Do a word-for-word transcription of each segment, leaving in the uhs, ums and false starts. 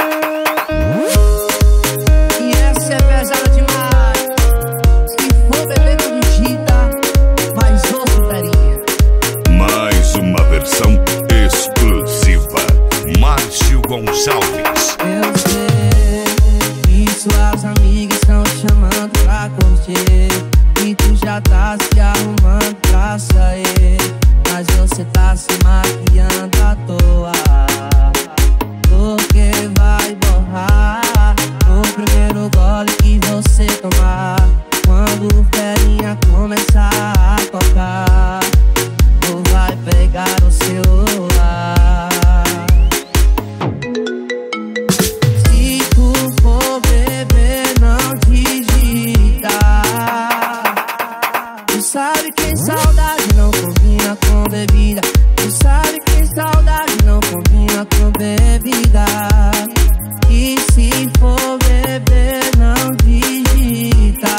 E essa é pesada demais. Se for beber tu digita, mais outra tarinha. Mais uma versão exclusiva. Márcio Gonçalves. Eu sei que suas amigas estão te chamando pra curtir, e tu já tá se arrumando pra sair, mas você tá se maquiando à toa, porque vai borrar no primeiro gole que você tomar. Quando o ferinha começar a tocar, tu vai pegar o celular. Se tu for beber, não digita. Tu sabe que saudade não combina com bebida. Tu sabe que saudade não combina com bebida. E se for beber, não digita.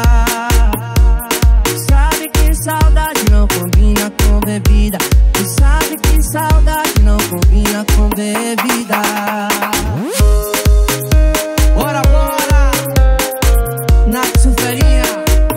Tu sabe que saudade não combina com bebida. Tu sabe que saudade não combina com bebida. Bora, bora! Nath Ferinha.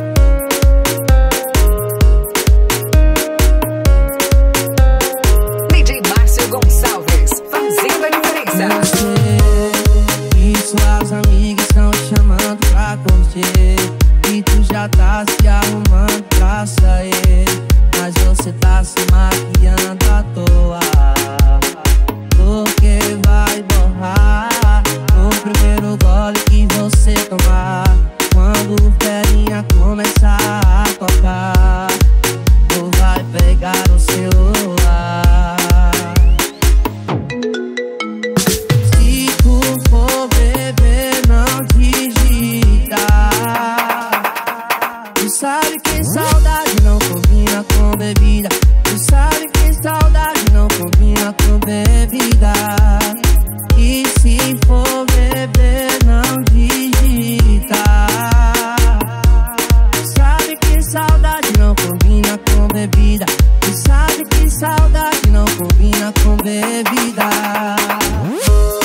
D J Márcio Gonçalves, fazendo a diferença. Eu sei que suas amigas estão te chamando pra curtir, e tu já tá se arrumando pra sair, mas você tá se maquiando à toa, porque vai borrar no primeiro gole que você tomar. Quando o ferinha começar a tocar, tu vai pegar o celular. Se tu for beber, não digita. Tu sabe que saudade não combina com bebida. Tu sabe que saudade não combina com bebida. E se for beber, não digita. Tu sabe que saudade não combina com bebida. Tu sabe que saudade não combina com bebida.